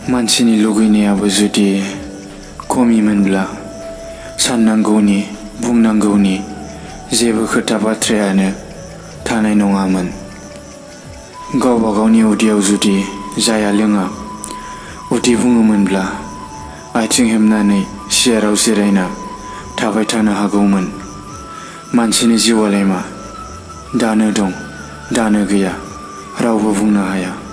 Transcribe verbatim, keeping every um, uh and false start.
मानसिनि लुगैनायाबो जुदि खमिमोनब्ला साननांगौनि बुंनांगौनि जेबो खोथा बाथ्रायानो थानाय नङामोन। गावबा गावनि उदैयाव जुदि जाया लोङा उदै बुङोमोनब्ला आथिं हेबनानै सियाराव जिरायना थाबाय थानो हागौमोन। मानसिनि जिउआलाय मा दानो दं दानो गैया रावबो बुंनो हाया।